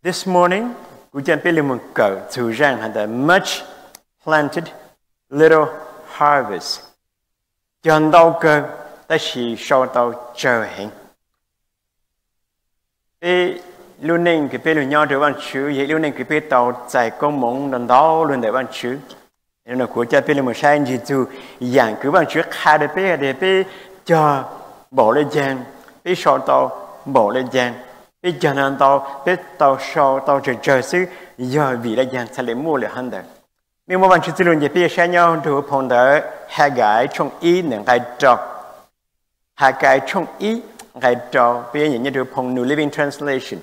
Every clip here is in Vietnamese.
This morning, we can be able to rang the much planted little harvest. Chọn đâu cơ, ta chỉ sau đâu chờ hình. Ê, lúc này cái bên nhau được bạn chú, vậy lúc này cái bên tàu chạy công mộng đàn đó luôn để bạn chú. Nên là của cha bên một sai gì chú, dạng cứ bạn chú khai để cho bỏ lên giang, bên sau tàu bỏ lên giang. Bây giờ nên tàu sau tàu chờ xứ giờ vì là giang sẽ lấy mua lại hơn đấy. Mình muốn bạn chú luôn về bây giờ nhau được phong đó hai cái trong ý những cái trò hai cái trong ý cái trò bây giờ như được phong New Living Translation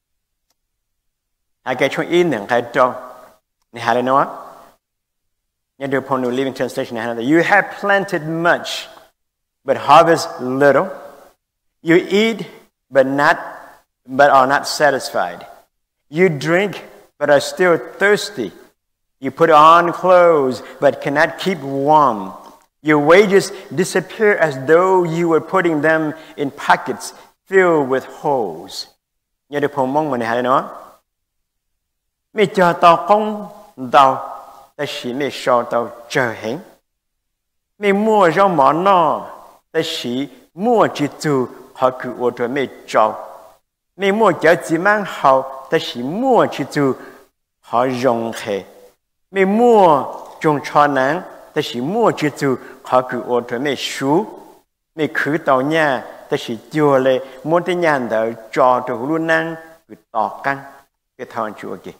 hai cái trong ý những cái trò này hay là nói như được phong New Living Translation này là you have planted much but harvest little, you eat but are not satisfied, you drink but are still thirsty. You put on clothes but cannot keep warm. Your wages disappear as though you were putting them in pockets filled with holes. Nhớ được phong mong mà này hay nói. Mẹ cho tao không tao, ta chỉ mẹ cho tao chờ hẹn. Mẹ mua rau món nọ, ta chỉ mua chỉ từ họ cứ ô tô mẹ cho. Mẹ mua chợ chỉ mang hậu, ta chỉ mua chỉ từ họ dùng hệ. Mẹ mua trong cho nắng, ta chỉ mua chỉ từ họ cứ ô tô mẹ sú, mẹ cứ tàu nhà, ta chỉ chùa lệ muốn tới nhà đỡ cho từ luôn năng cứ tỏ căng cái thằng chúa kì.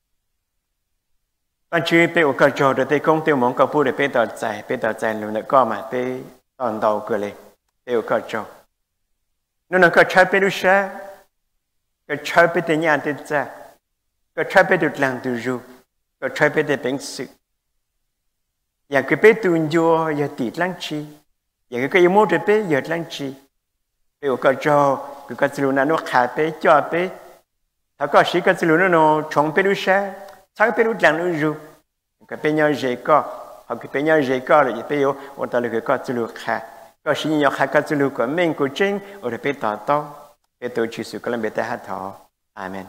Bạn chú bé ở cái chỗ đó thì công tiêu mong cầu phụ để bé tỏ chạy luôn nữa có mà bé tòn đầu cười lên bé ở cái chỗ. Nó nói cái chơi bé lúc sáng, cái chơi bé tới nhà tới cha, cái chơi bé được làm từ ru. Có chơi bé để bánh sự, nhà cái bé tuôn vô giờ tịt lăng chi, nhà cái mua để bé giờ lăng chi, bé ở cái chỗ cái gì luôn nó khá bé cho bé, thằng có sĩ cái gì luôn nó trồng bé lúc sáng, sáng bé lúc làm lúc rồi, cái bé nhau dễ có, hoặc cái bé nhau dễ có là bé yêu, ở đó là cái gì luôn khá, có sĩ nhau khá cái gì luôn của mình của chính, ở đây bé tao, bé tôi chỉ sự cái làm bé ta hát thọ, amen.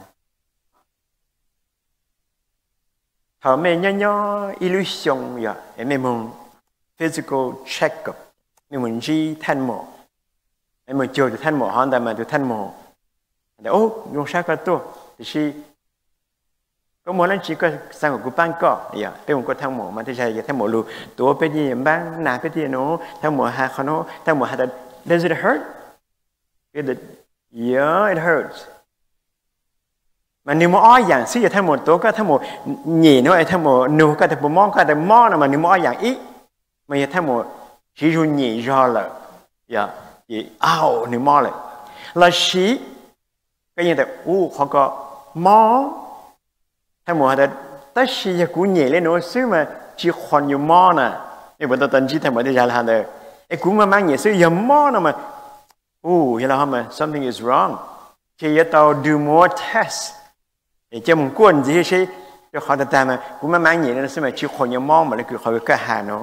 Họ mình nhỏ illusion ya, mình muốn physical check-up, mình muốn đi thanh mổ, mình muốn chơi thanh mổ, hắn ta mà chơi thanh mổ, để ô dùng sao cái tổ, thì có muốn anh chỉ có sang của ban cọ, ya, bây giờ có thanh mổ mà thì cái thanh mổ luôn, tổ bây giờ ban nạp bây giờ nó thanh mổ hai con nó, thanh mổ hai does it hurt? Yeah, it hurts. Mà nếu mà ai dạng xí thay một tố cái thay một nhỉ nó thay một nụ cái thay một món cái thay món mà nếu mà ai dạng ít mà thay một chỉ dùng nhỉ do là ya chỉ ao nếu món lại là xí cái như thế họ có món thay một là tất xí cũng nhỉ lên nó xứ mà chỉ còn nhiều món nè nhưng mà tôi tên chỉ thay một để ra là được cũng mà mang nhỉ xứ nhiều món nào mà vậy là mà something is wrong chỉ tao do more tests để cho một quân gì hết cho họ ta mà cũng mang gì nên mà chỉ còn nhiều món mà nó cứ họ cái hàng nó.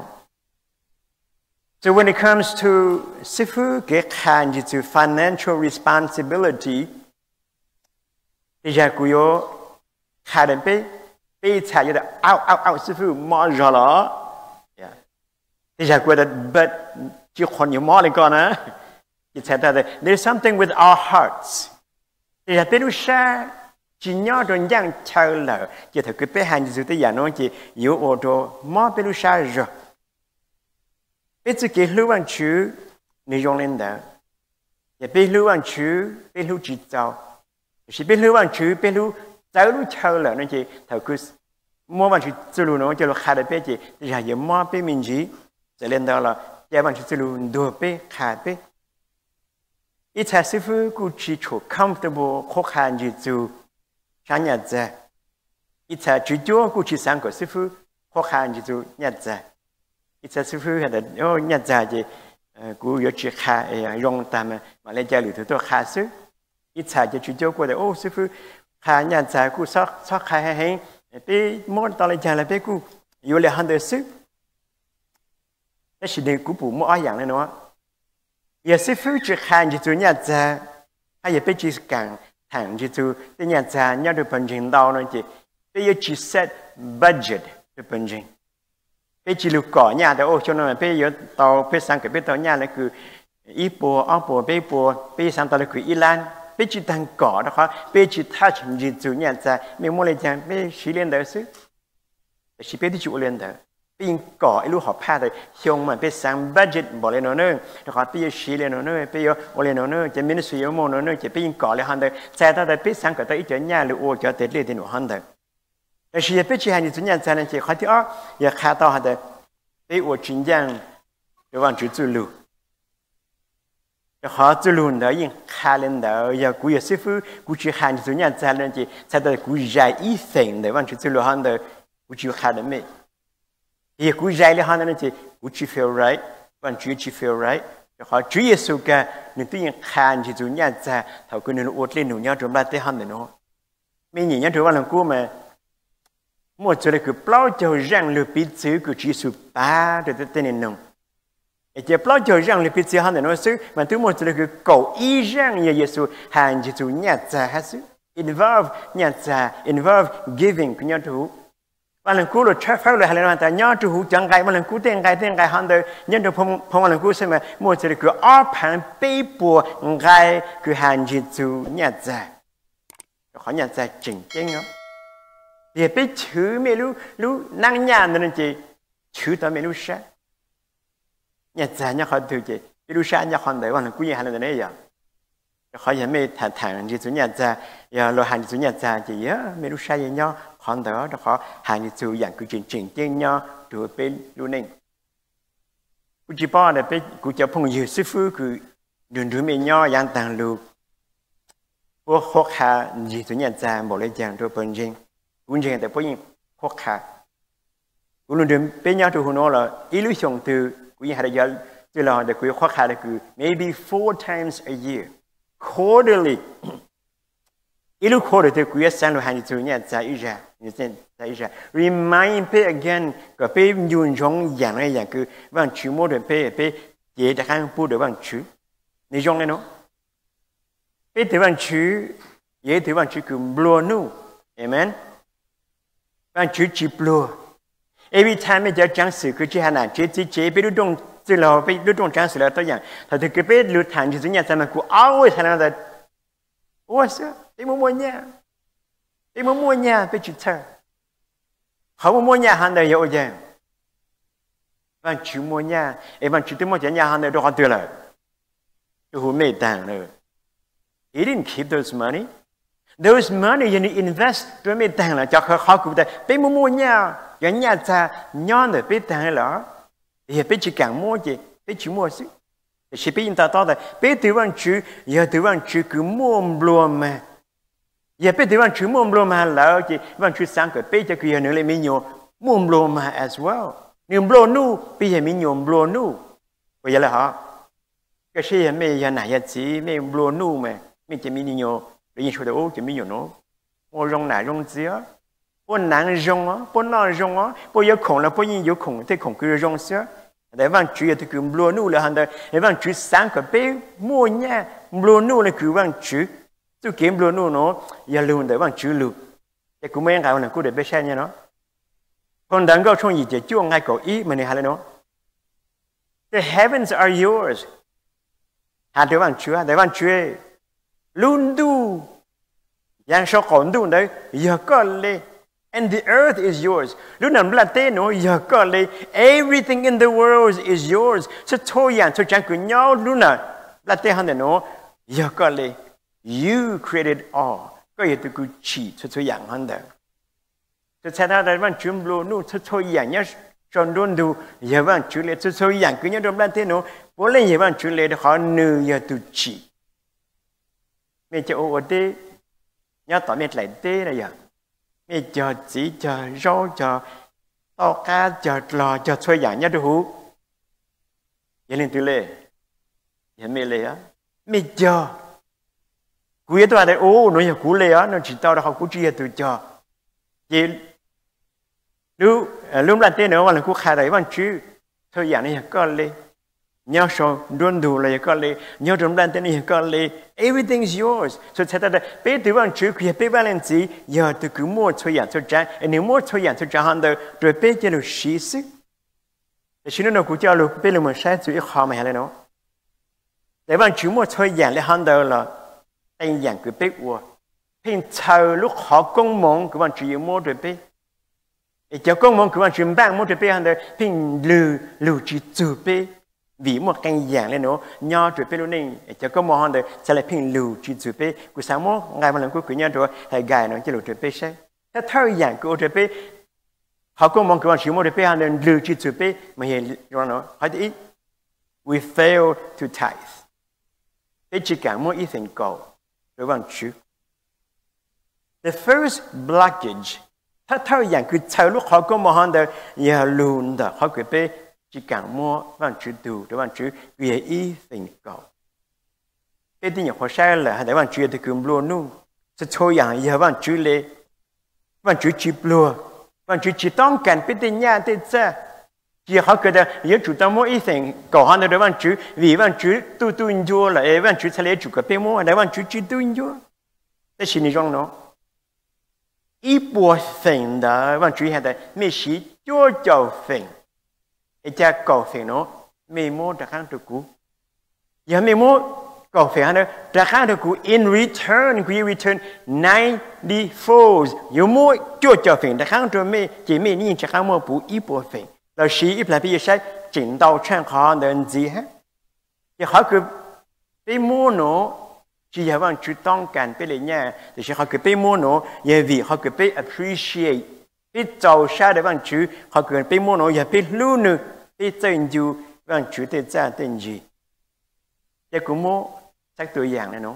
So when it comes to sư phụ cái hàng gì to financial responsibility, thì giờ cô yo hàng đến bé chạy ra out sư phụ mua rồi đó, thì giờ cô đã but chỉ còn nhiều món này con á, thì chạy ra there's something with our hearts, thì giờ bé lúc sáng chỉ nhớ trong dạng chờ lỡ chỉ thực cái bé hàng gì tới giờ nó chỉ yếu ô tô mà bé lúc sáng rồi bé chỉ cái lưu văn chú này dùng lên đó và bé lưu văn chú bé lưu chỉ giáo chỉ bé lưu văn chú bé lưu giáo lưu chờ lỡ nó chỉ thực cái mua văn chú từ lưu nó cho nó khai được bé chỉ giờ yếu mà bé mình chỉ sẽ lên đó là giờ văn chú từ lưu đồ bé khai bé ít hai sư phụ cũng chỉ chỗ comfortable khó khăn gì từ sáng nhật ra, ít là chỉ cho cô chỉ sang của sư phụ khó khăn gì rồi nhật ra, ít là sư phụ hay là nhật ra gì cô có chỉ khai dùng tam mà lên chơi lửa tôi khai sức, ít là chỉ cho cô là sư phụ khai nhật ra cô sót khai hay bé muốn tao lên chơi là bé cô yêu là hơn được sức, thế thì cô bù mỗi dạng này nó, giờ sư phụ chỉ khai gì rồi nhật ra, hay là bé chỉ càng thằng chỉ tu cái nhà cha nhớ được phần trình đào nó bây giờ chỉ set budget được phần trình bây chỉ lục cỏ nhà để ô cho nó bây giờ tàu bây sang cái bây tàu nhà là cứ ít bộ áo bộ bây sang tàu là cứ Iran bây chỉ thằng cỏ đó khó bây chỉ touch chỉ tu nhà cha mình mua lên chăng bây chỉ lên đó xứ chỉ bây đi chịu lên đó bây cỏ ít lúc họ phá rồi xong mà bây sang budget bỏ lên nó nữa đó khó bây giờ chỉ lên nó nữa bây giờ ô lên nó nữa chỉ mình suy yếu mồ nó nữa chỉ bây cỏ lên hàng đó sai ta bây sang cái tới ít chỗ nhà lũ ô cho tới lên thì nó hàng đó但是也别去喊你做年才能去，好的啊，也看到他的，被我真正就往去走路，好走路呢，因看了呢，也估计师傅估计喊你做年才能去，才到估计热一分的往去走路行的，估计看了没？也估计热了行的呢，估计 feel right， 往去 feel right。好，主耶稣个，你对人看去做年才，他可能我练农业做不来得行的喏，每年人做完了过嘛。một chỗ là cứ bao giờ rằng lừa bị chữ của chỉ số ba để tên nên nông, chỉ bao giờ rằng lừa bị chữ hắn để nói sự mà thứ một chỗ là cứ cầu ý rằng như Giêsu hàng chỉ số nhà cha hết sự involve nhà cha involve giving của nhà chủ, và lần cuối là trái phép là hàng ta nhà chủ chẳng cái mà lần cuối tên cái hắn để nhân được phong lần cuối xem mà một chỗ là cứ ở旁被迫cái cứ hàng chỉ số nhà cha, họ nhà cha chỉnh chỉnh đó. Để biết chữ mấy lúc năng nhà nên chỉ chữ đó mấy lúc sáng nhà già nhà họ từ chỉ mấy lúc sáng nhà họ đấy hoàn là quý hàng là này vậy họ hiện mấy thằng chỉ chủ nhà già giờ lo hàng chủ nhà già chỉ mấy lúc sáng nhau họ đó họ hàng chủ dạng cứ chỉnh chỉnh nhau rồi bên lúc này cứ chỉ bảo là bên cứ cho phong nhiều sư phụ cứ đường đường mấy nhau dạng tàng lục của họ hàng chỉ chủ nhà già một lấy dạng rồi bên trên quân trình tại bên khó khăn, quân đường bên nhau từ hôm là illusion từ quân hay là từ là để quân khó khăn là cứ maybe 4 times a year, quarterly, ilu quarter từ quân sang là hành từ nhà giải ra, remind pay again cái pay dùng trong dạng này dạng cứ bằng chữ mô được pay dễ đặc hàng bu được bằng chữ, này trong này nó, pay từ bằng chữ dễ từ bằng chữ cứ blow nu, amen. Bạn chú chỉ blue. Every time mình giờ trang sử cứ chỉ hà nàn chế biết lúc đông từ lâu biết lúc đông trang sử là tôi dạng thật thì cái biết lúc thành chỉ nhà sao mà cứ always hà nàn là ủa sao đi mua nhà biết chữ thơ không mua nhà hàng đời yêu gì bạn chú mua nhà bạn chú tới mua nhà hàng đời đâu có tiền rồi tôi không mấy tiền rồi he didn't keep those money. Those money you need invest tôi mới tiền là cho họ cũngได้ไปmua nhà cái nhà cha nhon đểไปtiền là thìไปchỉ càng mua gìไปchỉ mua gì thìไปta đó làไปtừ văn chữ giờ từ văn chữ cứ mua mà giờไปtừ văn chữ mua mà là gì văn chữ sang cáiไปcho cái nữa lại mình nhiều mua mà as well nếu mua nu bây giờ mình nhiều mua nu bây giờ là họ cái gì mình giờ này giờ chỉ mình mua nu mà mình chỉ mình nhiều bây giờ tôi chỉ mình nó mua rong nải rong dứa buôn nắng rong á buôn nọ rong á buôn yêu khổng là buôn yêu khổng thì khổng cứ rong sữa để vang chú thì cứ mua nu là hàng đời để vang chú sáng cái bé mua nha mua nu là cứ vang chú tôi kiếm mua nu nó giờ luôn để vang chú luôn để cũng mấy ngày là cũng để bé xem nha nó còn đang có trong gì chỉ chúa ngay cổ ý mà này hay là nó the heavens are yours hạt để vang chú luôn du yang số còn du đấy giờ có lẽ and the earth is yours lúc nào là tên nó giờ có lẽ everything in the world is yours so thôi yang thôi chẳng cứ nhau lúc nào là tên hắn nó giờ có lẽ you created all có gì tôi cứ chỉ thôi yang hắn đấy so sai ra đây bạn chấm lô nu thôi yang nhá chọn đôn du giờ bạn chữ lệ thôi yang cứ nhá đôn là tên nó bố lên giờ bạn chữ lệ để họ nữ giờ tôi chỉ mẹ cho ô tê nhớ tỏi mẹ lại tê là giờ mẹ chờ chỉ chờ rau chờ to cá chờ lò chờ xoay dạng nhớ đủ vậy nên từ lệ vậy mẹ lệ á mẹ chờ cuối tôi đây ô nó giờ cú lệ á nó chỉ tao đã học cú chia từ chờ vậy lúc là tê nữa mà là cú khai đấy bằng chữ thôi dạng này có lệ nhớ số đồn đủ là có lệ nhớ trong đàn tên này có lệ everything's yours so thế ta bé từ bằng chữ kia bé vào lên gì giờ từ cứ mua cho nhận cho trả nếu mua cho nhận cho trả hàng đời rồi bé cho được xí sức để xin nó cũng cho được bé là một sai chữ khó mà hay là nó để bằng chữ mua cho nhận là hàng đời là anh nhận cái bé của phiền chờ lúc họ công mong cái bằng chữ mua rồi bé cho công mong cái bằng chữ bán mua rồi bé hàng đời phiền lù chỉ chữ bé vì một cái dạng lên nó nhau rồi bé luôn này cho có món đấy sẽ là phim lưu chỉ rồi bé của sáng mốt ngày mà lần cuối cùng nhau rồi hay gài nó chỉ lưu rồi bé sẽถ้าเท่าอย่างกูrồi bé họ có mong cái bạn chỉ một rồi bé hàng đấy lưu chỉ rồi bé mà hiện rồi nó hay đi we fail to tithe bé chỉ cả mỗi ít thành cầu rồi bạn chữ the first blockage ถ้าเท่าอย่างคือเท่าลูกเขาก็มองได้อย่าลืมเด้อเขาเกิดไปchỉ càng mua bạn chữ đủ để bạn chữ về ý tình cầu cái gì họ sai là để bạn chữ thì cứ luôn nu sẽ choอย่างgiờ bạn chữ lệ bạn chữ chỉ luôn bạn chữ chỉต้องการเป็นที่ญาติเจ้าchỉ họ cái đó giờ chủ tâm mua ý tình cầu hắn để bạn chữ vì bạn chữ tu nhiều là bạn chữ sẽ lấy chủ cái bên mua để bạn chữ chỉ tu nhiềuแต่สิ่งนี้trong nó ý bộ tình đó bạn chữ hiện tại mấy sĩ cho giàu tình cha cầu phiền nó mê mô trả kháng được cũ giờ mê mô cầu phiền nó trả kháng được cũ in return quý return 90 folds giờ mô cho phiền trả kháng được mê chỉ mê nhìn trả kháng mô bù ít bộ phiền là sĩ ít là bây giờ sẽ chỉnh đầu trang khó đơn gì hết giờ họ cứ bê mô nó chỉ là bạn chúต้องการไปเลยnha thì sẽ họ cứ bê mô nó giờ vì họ cứ bê appreciate bê giàu xa để bạn chú họ cứ bê mô nó giờ bê lưu nữa bây giờ nhiều bạn chủ đề ra tên gì? Giờ cũng mua cácตัวอย่างnày nó.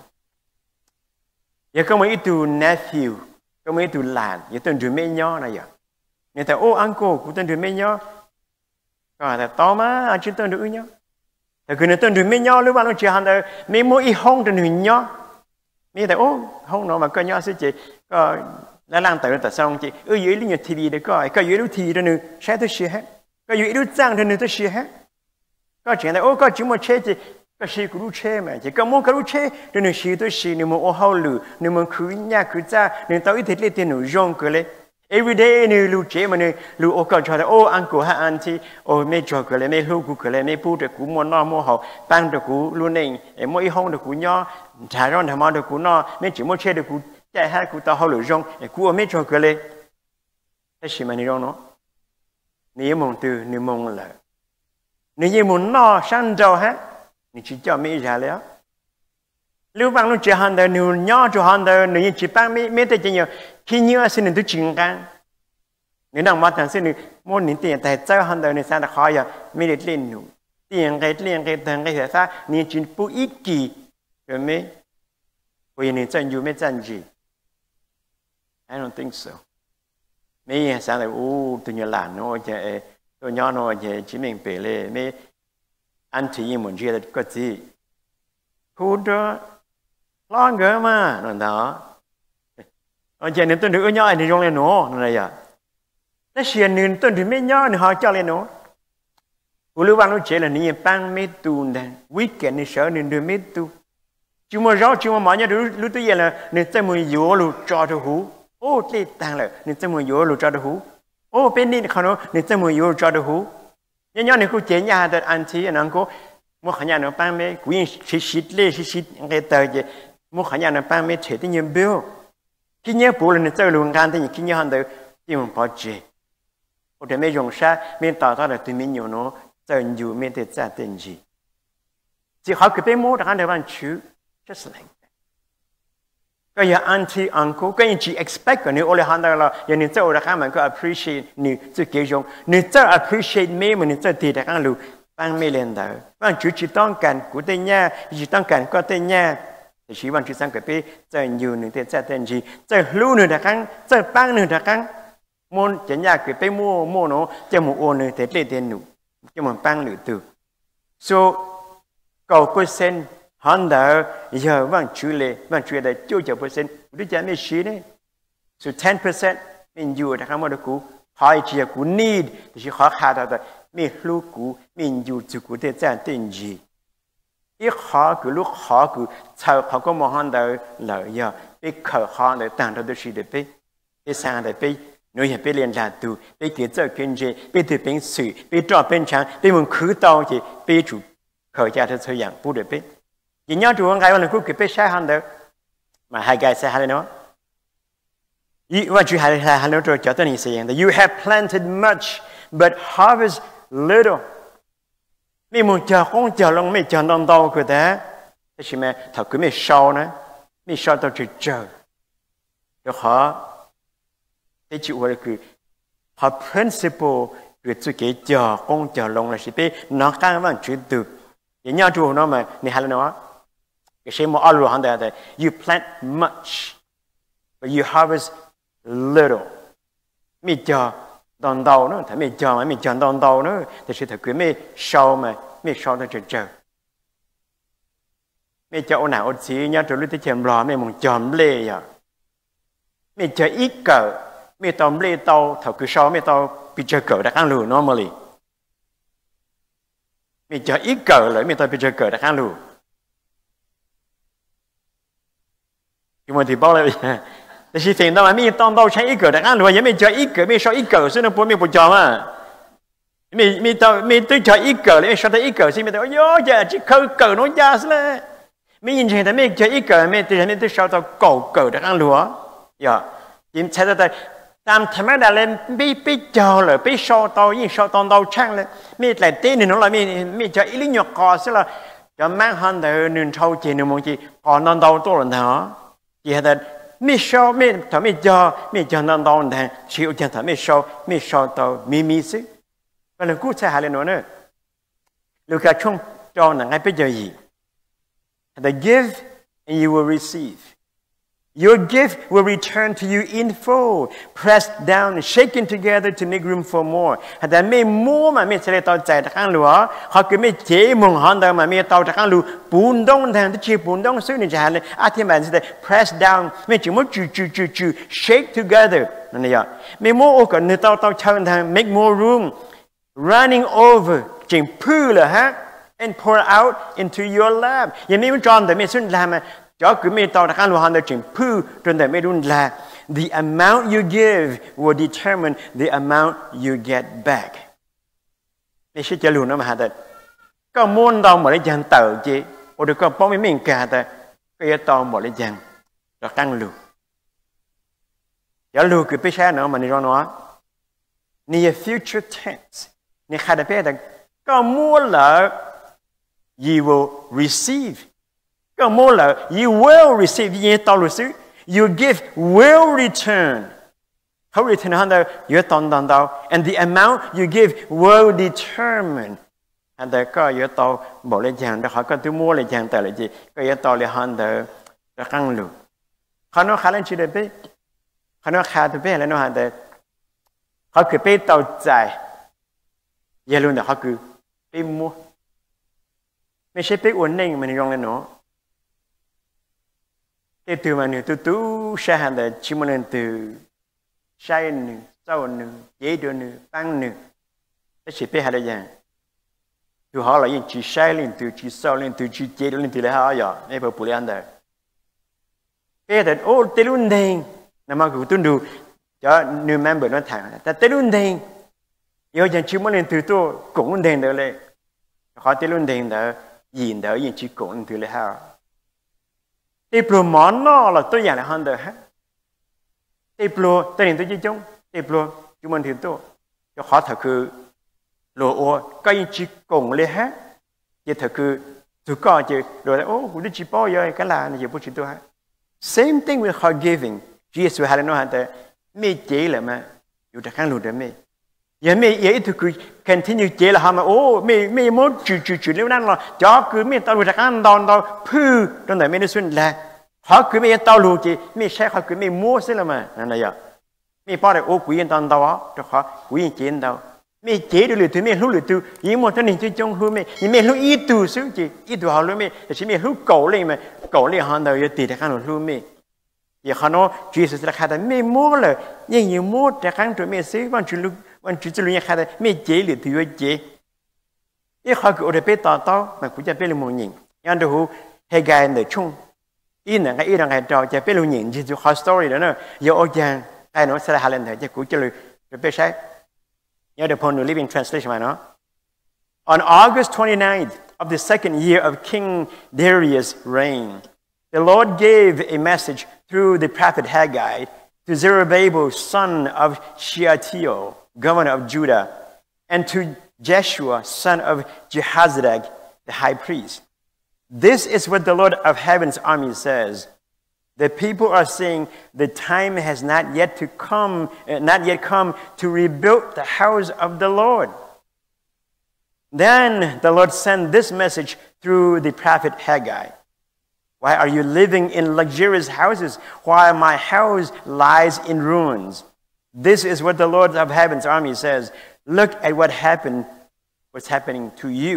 Giờ có mấy tụ nephew, có mấy tụ làn, giờ tên tụi mấy nhỏ này giờ. Người ta ô uncle cũng tên tụi mấy nhỏ. Còn là to má anh chỉ tên tụi nhỏ.แต่คือtên tụi mấy nhỏ lúc bạn nó chỉ hàng là mấy mỗi ít hông tên tụi nhỏ. Mấy ta ô hông nó mà có nhỏ xí chị có là làm tự ta xong chị dưới lý nhật TV để có dưới lúc TV đó nữa sẽ tôi share hết. Có nhiều đứa trang thì người ta xí hết, có chuyện này, có chỉ một chế thì có xí cũng đủ chế mà, chỉ có muốn cái đủ chế, thì người xí tôi xí, người muốn ô hao lử, người muốn khử nhà khử cha, người ta ít thiết lên tiền người rong cái này, everyday người lù chế mà người lù ô còn cho là ô anh cô ha anh thì ô mấy cho cái này, mấy hú cái này, mấy bù được cũng muốn nó mua hậu, bán được cũng luôn này, mỗi hông được cũng nhỏ, trả ra thằng được cũng nó, mấy chỉ một chế được cũng chạy hết cũng tao hao lử rong, cũng mấy cho cái này, cái gì mà người rong nó nếu mong từ nếu mong là nếu như muốn nó sang giàu hết thì chỉ cho mấy giá léo lúc bạn nó chỉ hàng đời nếu nhỏ cho hàng đời nếu như chỉ bán mấy tay chỉ nhiều khi nhiều xin được chính căn nếu đang mất thằng xin muốn những tiền tài trợ hàng đời nếu sang được khó giờ mấy được lên nụ tiền cái thằng cái sao nếu chỉ bù ít kỳ rồi mấy bây giờ chân nhiều mấy chân gì I don't think so mấy sáng là tụi nhỏ làm nó chơi tụi nhỏ nó chơi chỉ mình bể lệ mấy anh chị muốn chơi là có gì khu đó lo ngỡ mà nó đó ở chơi nên tụi nữ nhỏ thì dùng lên nó này à nó xuyên nên tụi nữ mấy nhỏ thì họ cho lên nó lúc bạn nó chơi là những băng mấy tu này weekend thì sợ nên được mấy tu chúng mà rõ chúng mà mọi nhà lúc tôi giờ là nên chơi mùi dỗ lúc cho tôi hú ô lê tăng lại nên chân mùi dỗ lụt cho được hú ô bên điเขาnên chân mùi dỗ cho được hú nhớ nhớ nên cô chế nhà được anh chị anh cô mua khả nhà nó bán mấy cũng xịt lê xịt cái tờ gì mua khả nhà nó bán mấy chế thì nhiều bill khi nhớ bố là nên chơi luôn gan thì khi nhớ hắn được tìm một bao chế ô để mấy dùng sa mấy tao tao là tụi mình nhiều nó chơi nhiều mấy để trả tiền gì chỉ họ cứ bên mua được ăn được ăn chứ just like cái giờ auntie uncle cái gì expect cái này ô lê hàng đó là giờ nên cho ra cái mình có appreciate như cái kiểu giống nên cho appreciate mấy mà nên cho thì ra cái lu bằng mấy lần đó bằng chỉต้องการcủa tên nhà chỉต้องการcó tên nhà thì chỉ bằng chỉ sang cái bé cho nhiều nên tên cho tên gì cho lu nữa ra cái cho bằng nữa ra cái muốn chỉ nhà cái bé mua nó cho một ô nữa thì lấy tiền nữa cho một bằng nữa từ so cầu percent hắn đã giờ vang chữ lệ là chưa cho percent đứa trẻ mới xí đấy so 10% mình dù đã không được cú hỏi chỉ cú need thì chỉ khó khăn đó mi lu cú mình dù chú cú để ra tiền gì ít khó cứ lúc khó cứ chờ họ có một hòn đời lợi giờ biết khởi khó để tàng ra được sự để biết sang để biết nói hiện biết liên lạc tu biết kiến thức kiến chế biết từ bên sự biết trò bên trang biết muốn khứ tao thì biết chủ khởi ra được sự dạng bù để biết chỉ nhớ chủ ông cái là cũng cứ biết sai hòn đời mà hai cái sai hai nữa what you had no cho tên saying that you have planted much but harvest little. Mình muốn chờ không chờ lòng mình chờ đông đâu cái thế, thế thì mình thật cứ mình sau nữa, mình sau tao chỉ chờ, được họ, thế chịu gọi là cứ họ principle về tự cái chờ không chờ lòng là gì biết nó càng vẫn chưa được, vậy nhau chủ nó mà mình hay là nó, cái gì mà alo hắn đây you plant much, but you harvest little, mình chờ đông đâu nữa, thấy mình chờ mà mình chờ đông đâu nữa, thì sự thật cứ mình sau mà mình sau đó chờ, mình chờ nào ở xí nhá, rồi lúc tới chèm lò mình muốn chòm lê à, mình chờ ít cỡ, mình tòm lê tàu, thật cứ sau mình tàu bị chờ cỡ đã ăn lù normally, mình chờ ít cỡ lại mình tàu bị chờ cỡ đã ăn lù, nhưng mà thì bao lâuแต่สิ่งต่างๆมีต้องใช้อีกเกิดแต่งั้นหรือว่ายังไม่เจออีกเกิดไม่ชอบอีกเกิดซึ่งเราพูดไม่พูดจอมามีตัวเจออีกเกิดเลยไม่ชอบแต่อีกเกิดซึ่งไม่แต่ว่าโย่จะจิเขาเกิดน้อยยาซะเลยมียินเสียงแต่ไม่เจออีกเกิดไม่แต่ฉันไม่ตัวชอบตัวเก่าเกิดแต่งั้นหรือว่าอย่ายิ่งใช้แต่ตามธรรมดาเลยไม่เจอเลยไม่ชอบตัวยิ่งชอบตัวช่างเลยมีแต่เต้นหนึ่งเราไม่เจออีลิงหยกคอซะเลยจะแม่งหันเดินหนึ่งเท่าเจนหนึ่งมองจีก่อนนอนตัวหนึ่งเนาะจีให้แต่ไม่ชอบไม่ทำไม่เจอนั่นตอนนั้นชีวิตจะทำไม่ชอบตัวมีสิก็เลยกู้ใช้หาเลยหนูเนี่ยลูกค้าช่วงจอหนังให้ไปเจออีก The give and you will receive. Your gift will return to you in full, pressed down and shaken together to make room for more. แต่ไม่มั่วมาไม่ใช่ตัวใจตะข้างหลัวเขาคือไม่เจ๊มงหันแต่มาไม่ตัวตะข้างหลัวปูนดงแทนที่ชีปูนดงซึ่งนี่จะหาเลยอธิบายสิแต่ pressed down ไม่ใช่มั่วจู shake together นั่นเองไม่มั่วโอ้ก็เนื้อตัวเชิญทาง make more room, running over จริงพื้นเลยฮะ and pour out into your lap ยังไม่จอมแต่ไม่สุดแล้วมันcho cứ mấy tàu đặc luôn được chỉnh phu trên đời mấy đun là the amount you give will determine the amount you get back. Mấy sẽ chơi luôn nó mà hả thật. Có muốn tàu mà lấy chàng tàu chứ, hoặc được có bao mấy mình cả ta, cái tàu mà lấy chàng đặc luôn. Giờ luôn cứ biết sao nữa mà đi ra nó. Near future tense, nè khai đã biết là có muốn là you will receive. Có mua là you will receive như tao luật sư, your gift will return. How return hơn đâu, you tao and the amount you give will determine. Hơn đâu có you tao bỏ lên chàng, đó họ có tôi mua lên chàng tại là gì, có you tao lên hơn đâu, đó căng lù. Họ nói khá lên chỉ để biết, họ nói khá để biết là nó hơn đâu, họ cứ biết tao dài, giờ luôn là họ cứ biết mua,ไม่ใช่biết ổn định mà nó dùng lên nó. Cái từ mà người tu sẽ hành để chỉ một lần từ sai nữa, sau nữa, dễ được nữa, tăng nữa, cái gì phải hay là gì? Từ họ là những chỉ sai lên từ chỉ sau lên từ chỉ dễ lên từ là họ vậy, này phải bù lại đấy. Cái đó ô tê luôn đen, nằm mà cứ tuân đủ cho new member nó thẳng, ta tê luôn đen, giờ chẳng chỉ một lần từ tôi cũng luôn đen đượcเลย, họ tê luôn đen đó, nhìn đó những chỉ cũng lên từ là họ. Tê plo món nó là tôi dạng là hơn đời hết. Tê plo tôi nhìn tôi chỉ chung. Tê plo chúng mình thì tôi cho họ thật cứ lộ ô có những chỉ cùng lên hết. Chỉ thật cứ tôi có chứ rồi là ô cũng đi chỉ bao giờ cái là này chỉ tôi hết. Same thing with her giving. Jesus had no hand me chế là màอยู่แต่ข้างหลุดได้ไหมยังไม่ยังอีกคือ continue เจlà họ mà ô me muốn chữแล้วนั่นหรอจ้าคือmeตอนอยู่แต่ข้างตอนพื้นตอนไหนไม่ได้สุดแหละเขาคือmeตอนรู้จีmeใช่เขาคือmeมั่วสิละมานั่นแหละอย่างmeพอได้โอ้กุยตอนตัวจะเขากุยเจนตัวmeเจดูเลยตัวmeรู้เลยตัวยิ่งหมดตัวนี้จะจงรู้meยิ่งmeรู้อีตัวซึ่งจีอีตัวเขารู้meแต่ฉันmeรู้เก่าเลยmeเก่าเลยหันตัวอยู่ตีแต่ข้างหลุดรู้meอย่าเขาโน้ Jesus ราคาแต่ไม่มั่วเลยยิ่งมั่วแต่ครั้งตัวไม่ซื้อวันจุลุวันจุดจะรู้ยังไงไม่เจหรือตัวเจอีเขาคือโอเดเปต่อมันกูจะเป็นลูกหญิงยันดูให้กายเดือดชุ่มอีหนังก็อีหนังไงเราจะเป็นลูกหญิงที่จะขอสตอรี่แล้วเนอะยกอย่างไอ้หนูสละฮาเลนเถอะจะกูจะเลยไปใช้ยันเดี๋ยวพอหนู living translation มาเนาะ On August 29th of the second year of King Darius' reign, the Lord gave a message through the prophet Haggai to Zerubbabel, son of Shealtiel, governor of Judah, and to Jeshua, son of Jehozadak, the high priest. This is what the Lord of heaven's army says. The people are saying the time has not yet come to rebuild the house of the Lord. Then the Lord sent this message through the prophet Haggai. Why are you living in luxurious houses while my house lies in ruins? This is what the Lord of heaven's army says. Look at what's happening to you.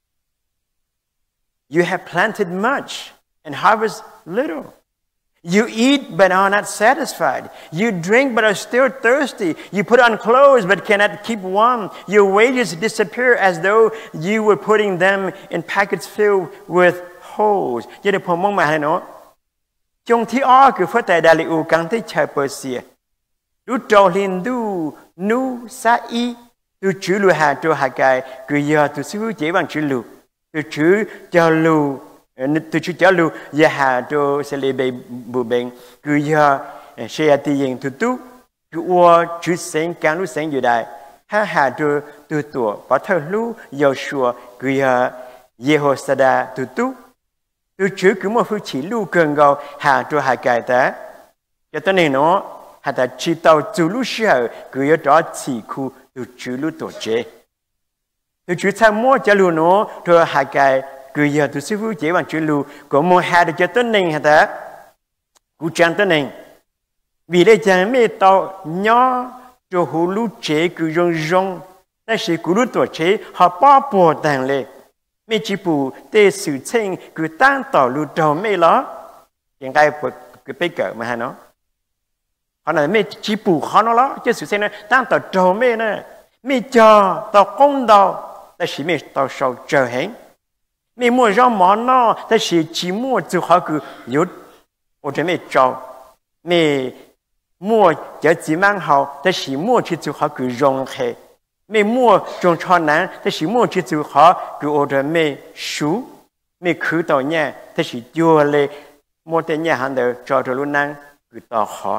You have planted much and harvest little. You eat but are not satisfied. You drink but are still thirsty. You put on clothes but cannot keep warm. Your wages disappear as though you were putting them in packets filled with holes. Vậy thìผมมองมาให้เนาะจงที่อ้อคือพระแต่ดาลิอูกังที่ชาวเปอร์เซียดูโจลินดูนูซาอีดูจูลูหาโจฮากายคือยาตุซิวเจวังจูลูดูจูจาลูtừ chú cháu lưu giờ hà cho sẽ lấy bề bù bệnh cứ giờ sẽ tự nhiên từ tu cứ qua chú sinh càng lúc sinh giờ đại hà cho từ tuổi bắt đầu lưu giờ sửa cứ giờ Yehoshada từ tu từ chú cứ một phương chỉ lưu gần gạo hà cho hà cải ta cho tới này nó hà ta chỉ tàu chú lưu sợ cứ giờ đó chỉ khu từ chú lưu tổ chế từ chú tham mua cho lưu nó cho hà cải cứ giờ tôi sư phụ chế bằng chữ lưu có một hai được cho tên này hả ta cú chẳng tên này vì đây chẳng mấy tàu nhỏ cho hồ lưu chế cứ rong但是古鲁多chế họ bỏ bỏ tàng lệ mấy chỉ bù để sự chênh cứ tăng tàu lưu đầu mấy đó hiện tại cứ bây giờ mà hả nó họ nói mấy chỉ bù khó nó đó chứ sự chênh nó tăng tàu đầu mấy nè mấy chờ tàu công tàu但是mấy tàu sau chờ hết mấy mua rau món nó但是chỉ mua就好个有我准备找mấy mua giờ chỉ mang hậu但是mua去就好个融合mấy mua trong cho nắng但是mua去就好个我准备熟mấy khử tàu nha但是做嘞mua tới nhà hàng đầu cho luôn năng cứ tàu khó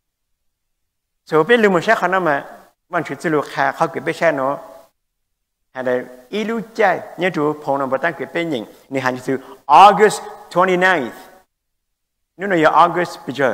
số bên lưu một số khả màวันชุดลูกค้าเขาเก็บไปแช่เนาะหาได้อีลูใจเนี่ยจูพงนำไปตั้งเก็บเป็นอย่างนี่หันสู่ August 29th นู่นน่ะ August ปีเจอ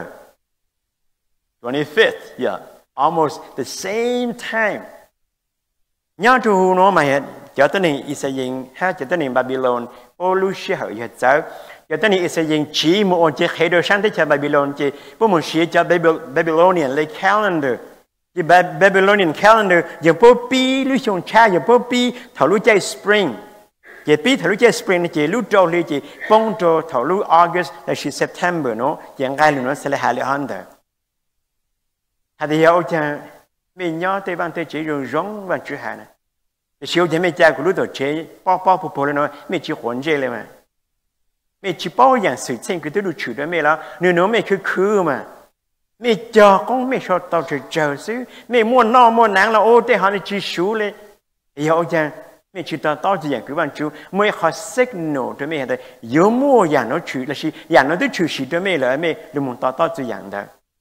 25th yeah almost the same time เนี่ยจูเนาะมาเห็นเจ้าตัวนี้อิสราเอลฮะเจ้าตัวนี้บาบิโลนโอลูเชียเหยเจ้าเจ้าตัวนี้อิสราเอลชีโมอเจเฮโดชันที่จะบาบิโลนเจพวกมันเชียจะบาบิโลเนียนเลย calendar the Babylonian calendar อย่างพวกปีหรือช่วงเช้าอย่างพวกปีถารู้ใจ spring เจปีถารู้ใจ spring เจรู้โจเลยเจป้องโจถารู้ August และคือ September เนาะอย่างไรหรือเนาะเสร็จหาเลยอันเดอร์หาที่เอาจะไม่ย่อแต่บางทีเจร้องบางจุดหานะแต่เชื่อจะไม่ใจกูรู้ตัวเจป้อผู้เลยเนาะไม่จีหวนเจเลยมั้ยไม่จีป้ออย่างสื่อเช่นคือตัวดูชื่อด้วยไม่แล้วเนื้อไม่คือมาไม่เจอก็ไม่ชอบต่อเจอซื้อไม่ม้วนนอม้วนหนังแล้วโอ้แต่เขาจะชูเลยอย่าเอาจังไม่ชิดต่อจะอย่างคือวันชูไม่ขอสักโน้ตด้วยไม่เห็นแต่ยมัวอย่างนั้นชูแล้วสิอย่างนั้นต้องชูสิด้วยไม่เลยไม่ดูมันต่อจะอย่างเดียว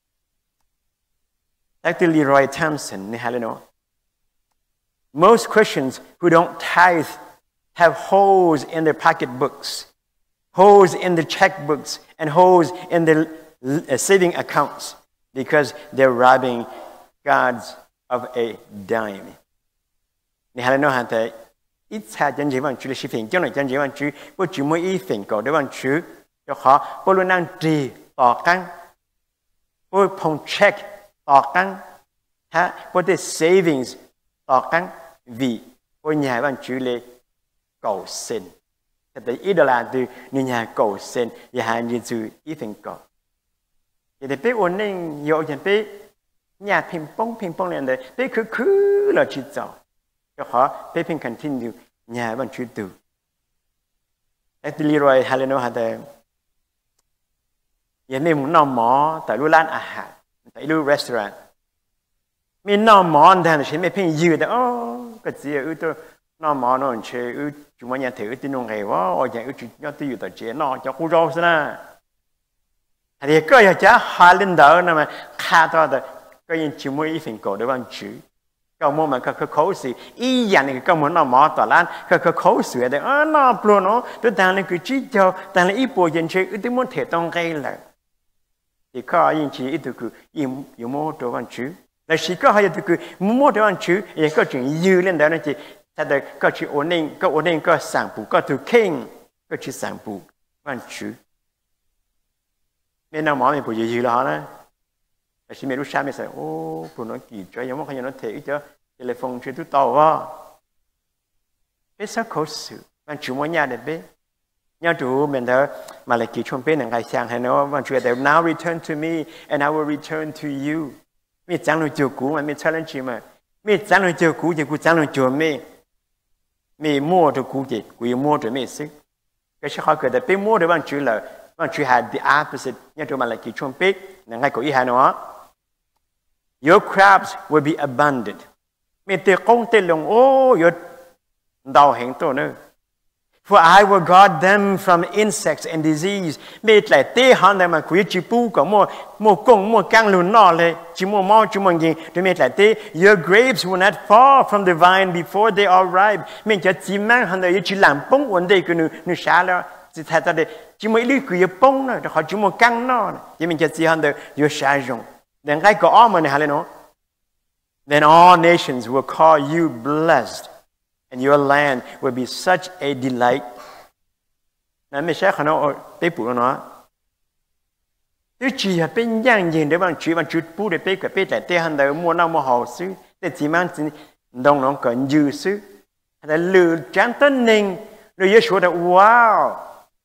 แต่ที่ลีรอยทัมสันนี่ฮะเลยเนาะ Most Christians who don't tithe have holes in their pocketbooks, holes in the checkbooks, and holes in the saving accounts.Because they're robbing God's of a dime. 你还能弄下的，一查真正往去的视频，将来真正往去，不只么一份搞的往去，就好，不论能治ต่อกัน不碰 check ต่อกันฮะ不的 savings ต่อกันvì不nhà往去เลยcầu xin，แต่อีดอลลาร์ดู你nhà cầu xin，也还你做一份搞。也得被我能有人被 nhà ping pong lên đây bé cứ là chỉ cho họ bé ping continue nhà vẫn chưa từ Leroy Heleno had the giờ mình muốn nằm mỏ tại lưu lan à tại lưu restaurant mình nằm mỏ thì chỉ mình ping dư đó cái gì ở đó nằm mỏ nó chơi ở chúng mình nhà thử tin nông nghiệp quá ở nhà ở chúng nó tiêu tại chế nó cho khu rau na thì cái giờ Highland đó mà khá đó cái gì chỉ mới phần cổ để bằng chữ cái món mà cái khẩu sự ý dạng này cái món nó mỏ tỏi lan cái khẩu sự đấy nó pro nó tôi đang là cái chỉ cho đang là ít bộ dân chơi ít muốn thể tông cái là thì có những chỉ ít cái yêu mua đồ bằng chữ là chỉ có hai cái mua đồ bằng chữ những cái chuyện dư lên đó là chỉ ta được có chữ ổn định có sản phụ có từ kinh có chữ sản phụ bằng chữ nên nào mỏ mình phải dư là đó chỉ mình lúc sáng mình sẽ ô phụ nó kỳ cho giống như nó thể cho telephone chơi tụi tàu á biết sao khó xử bạn chủ mua nhà để biết nhà chủ mình đó mà lại kỳ trong bên này ngày sáng hay nó bạn chủ để now return to me and I will return to you mình chẳng nói chiều cũ mà mình challenge mà mình chẳng nói chiều cũ thì cũng chẳng nói chiều mình mua được cũ thì cũng mua được mình sức cái sự khó khăn để biết mua được bạn chủ had the opposite nhà chủ mà lại kỳ trong bên này ngày có ý hay nó your crops will be abundant. Mình tự công tự lòng ô your đào hành tổ nữa. For I will guard them from insects and disease. Mình lại tê hắn để mà quý chỉ bu có mua công mua căng luôn nọเลยchỉ mua mau chỉ mua gì để mình lại tê your grapes will not fall from the vine before they are ripe. Mình chỉ chỉ mang hắn để chỉ làm bông vấn đề cái nu xả là chỉ thay ta để chỉ mua ít quý bông nữa, họ chỉ mua căng nọ. Chỉ mình chỉ hắn để your xả rong. Then I go on and hallelujah. Then all nations will call you blessed, and your land will be such a delight. Nói mình sẽ nói bé phụ nó. Tôi chỉ là bên giang nhìn để bằng chữ phụ để bé cái bé tại thế hành đời mua nào mua hậu xứ, để chỉ mang chỉ đồng nó cần dư xứ. Là lừa chán tân ninh, rồi yêu số là wow,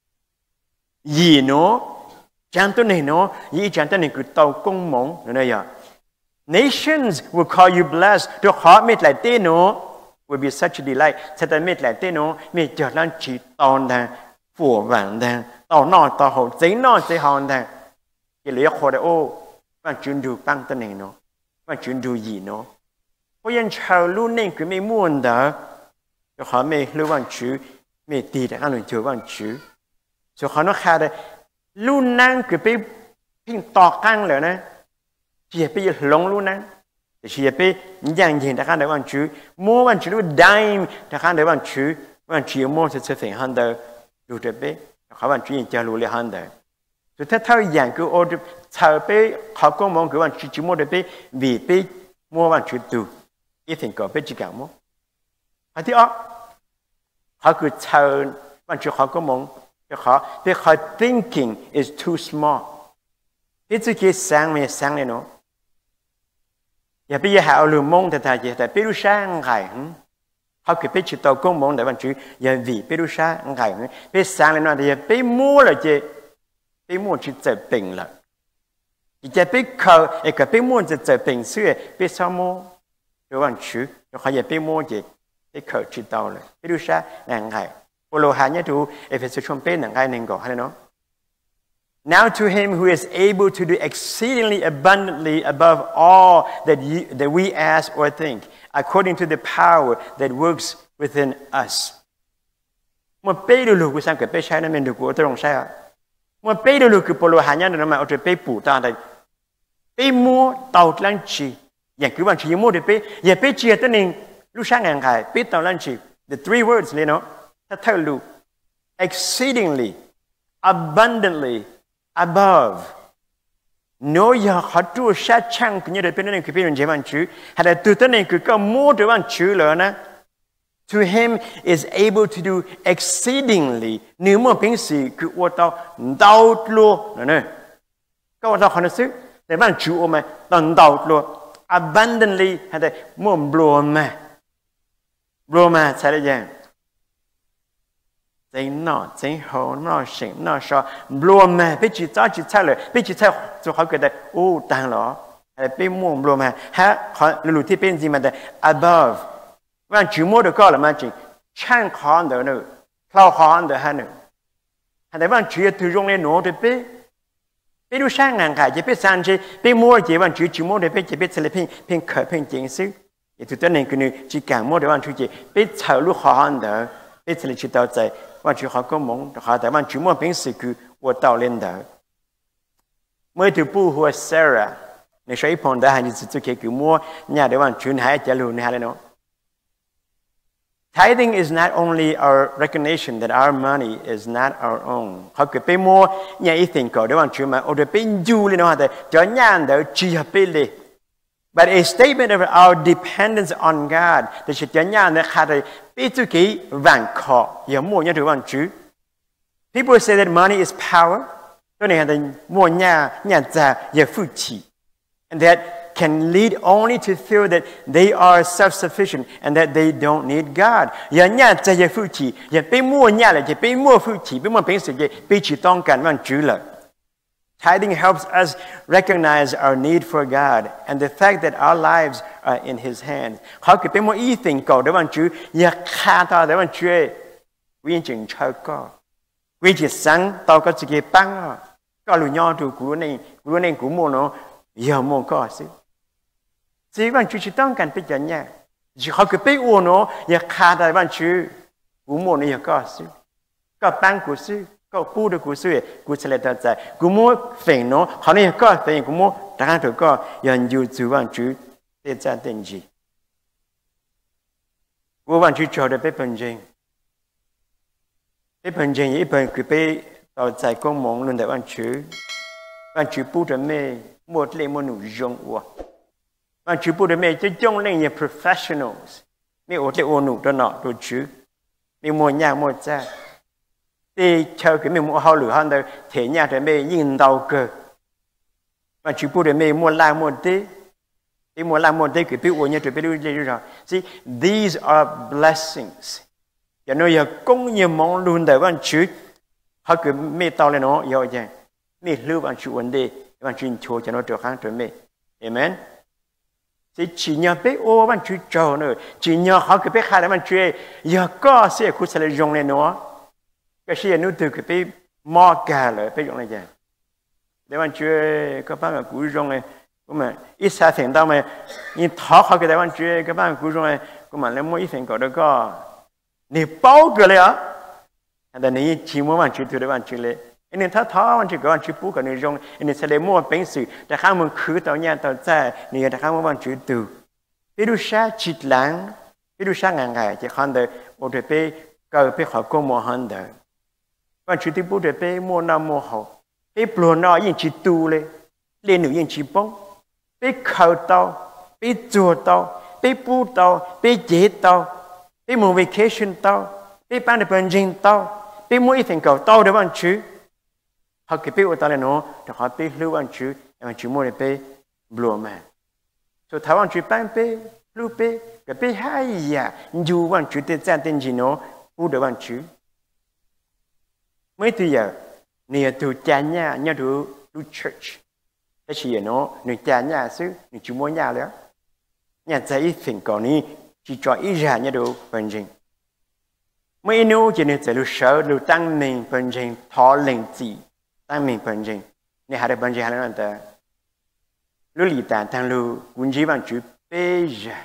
gì nó. Chẳng tôi này nó, ý chẳng tôi này cứ tàu công mộng rồi này à. Nations will call you blessed. Được họ mệt lại tên nó, will be such a delight. Sẽ ta mệt lại tên nó, mệt trở lên chỉ tàu đàn, phổ vàng đàn, tàu nọ tàu hậu, giấy nọ giấy hòn đàn. Cái lý khó đấy ô, bạn chuyên đủ băng tên này nó, bạn chuyên đủ gì nó. Có nhân chào luôn nên cứ mệt muôn đó. Được họ mệt lưu bằng chữ, mệt tì đã ăn được chữ bằng chữ. Rồi họ nó khá đấy. Luôn năng cứ bị pin tọt căng rồi nè, chỉ bị lông luôn năng, chỉ bị dạng gì đã khăn được bằng chữ, mua bằng chữ dime đã khăn được bằng chữ mua sẽ phải hành được, đủ để biết, họ bằng chữ cho lùi lại hành được. Rồi thế theo dạng cứ ô chờ bị họ có mong cứ bằng chữ mua để biết vì bị mua bằng chữ từ, ít thành có biết chỉ cả mua. Hay thì họ cứ chờ bằng chữ họ có mong. Because thinking is too small. It's cái sáng này nó. Giờ bây giờ họ lừa mong tại tại biết lúc sáng ngày, họ cứ biết chỉ tàu công mong để bạn chú giờ vì biết lúc sáng ngày, biết sáng này nó thì biết mua là gì, biết mua chỉ trở bình là. Giờ biết khờ, cái biết mua chỉ trở bình xưa, biết sao mua, rồi bạn chú, rồi họ giờ biết mua gì, biết khờ chỉ tàu là, biết lúc sáng ngày. Paulo hanya tu Efesus chompen nang kai nengko hano. Now to him who is able to do exceedingly abundantly above all that we ask or think, according to the power that works within us. Một bé đồ của sang cái bé sai nó mình được của tôi đồng sai à? Một bé đồ của Paulo hanya nó mà ở trên bé phủ ta đây. Bé mua tàu lan chỉ,อย่างคือบางทีmua được bé,อย่าbé chia tới nên lúc sáng ngày ngày bé tàu lan chỉ. The three words này nó. Tell you, exceedingly, abundantly, above. Nếu giờ họ chua sát chăng như thế bên này cái bên chế văn chữ, hay là từ tới này cứ có mua được văn chữ rồi nè. To him is able to do exceedingly. Nếu mà bình時佢活到到咯，呢？咁我就可能識，你班主我咪到咯，abundantly 係哋冇唔 blow 咩 ，blow 咩才嚟樣。真孬真好孬神孬說 blow 咩，俾住揸住出嚟，俾住出就好覺得哦，當咯，係 hay là bên mua luôn mà ha họ lụt thì bên gì mà là above và chữ mua được coi là mà chỉ chăn khó được nữa lao khó được ha nữa hay là bạn chữ từ trong này nổ được bên bên lúc sáng ngàn cái chỉ biết sang chỉ bên mua chỉ bạn chữ mua được bên chỉ biết sẽ là bên khởi bên chính sư thì từ này cái này chỉ càng mua được bạn chữ chỉ biết chở lúc khó được biết sẽ là chỉ đàoใจbạn chữ họ có mong họแต่bạn chữ mua bên sựคือ我到练的เมื่อถึงปู่หัวเซราในช่วงพอนได้หันจิตสุขคือมัวเนี่ยเดี๋ยววันชุนหายจะรู้เนี่ยเลยเนาะ Tithing is not only our recognition that our money is not our own เขาเกิดไปมัวเนี่ยอีสิ่งก่อนเดี๋ยววันชุนมาโอ้เดี๋ยวเป็นยูเลยเนาะแต่จะเนี่ยเดี๋ยวจีบไปเลย but a statement of our dependence on God แต่จะเนี่ยเนี่ยขาดเลยไปจุกี้วันขออย่ามัวเนี่ยถือวันชุนPeople say that money is power. And that can lead only to feel that they are self-sufficient and that they don't need God. Tithing helps us recognize our need for God and the fact that our lives are in His hands. Vì chỉ sáng tao có chỉ băng có lũ nhau từ cú này cú mua nó giờ mua có xí chỉ bạn chỉต้องการพิจารณาchỉ họ cứ biết uổng nó giờขาดbạn chỉ cú mua nó giờ có xí có băng cú xí cóปูđược cú xí cú sẽ lấyใจcú mua phèn nó họ này có phèn cú mua đang được có giờ nhiều chữ bạn chỉ để ra tiền gì cú bạn chỉ cho được biết phần gì cái phần trình ý phần cứ bị tàu chạy công mong luôn tại bạn chữ bút được mê một lệ một nụ rong ua bạn chữ bút được mê chứ trong lên như professionals mê ổ lệ ổ nụ đó nọ đồ chữ mê mua nhà mua cha thì chờ cái mê mua hao lửa hơn đâu thể nhà được mê nhìn đầu cơ bạn chữ bút được mê mua la mua tí thì mua la mua tí cứ bị ổ nhà được biết lưu rồi see these are blessings giờ nó giờ công nhiều mong luôn tại bạn chữ họ cứ mê tao lên nó giờ vậy mê lưu bạn chữ vấn đề bạn chữ cho nó được kháng trở mê amen chỉ nhờ biết ô bạn chữ cho nữa chỉ nhờ họ cứ biết khai lại bạn chữ giờ có sẽ cũng sẽ dùng lên nó cái gì nó từ cái biết mò cả rồi biết dùng này vậy để bạn chữ các bạn cũng dùng này cũng mà ít xa thành đâu mà nhìn thọ họ cái để bạn chữ các bạn cũng dùng này cũng mà lấy mỗi ít thành có được có你包个了，但你起码完全对的完全嘞，因为他完全完全不可能用，因为是来摸本事，但他们去到年到在，你看他们完全对，比如说质量，比如说硬个，就看到我这边搞被好过摸看的，完全对不这边摸那摸好，被不论那引起度嘞，连女引起崩，被考到，被做到，被补到，被接到。被某 vacation 到，被办的本金到，被某一天搞到的湾区，เขาเก็บไปอุตส่าห์เนาะแต่เขาไปรู้วันชื่อวันชื่อมั่วเลยไปบลูแมนสุดท้ายวันชื่อปั้นไปรู้ไปก็ไปหายาอยู่วันชื่อแต่จันทินจีโน่พูดเดี๋ยววันชื่อไม่ตัวอย่างเนี่ยตัวจานเนี่ยเนี่ยตัวดู church แต่เชียร์เนาะเนี่ยจานเนี่ยซื้อเนี่ยชื่อมั่วเนี่ยแล้วเนี่ยใจสิ่งก่อนนี้chỉ cho ý ra như đồ phần trình mấy nô chỉ nên sẽ lưu sợ lưu tăng mình phần trình thọ lệnh gì tăng mình phần trình này hai phần trình hai lần ta lưu lý tàn tăng lưu quân chỉ bằng chữ bê ra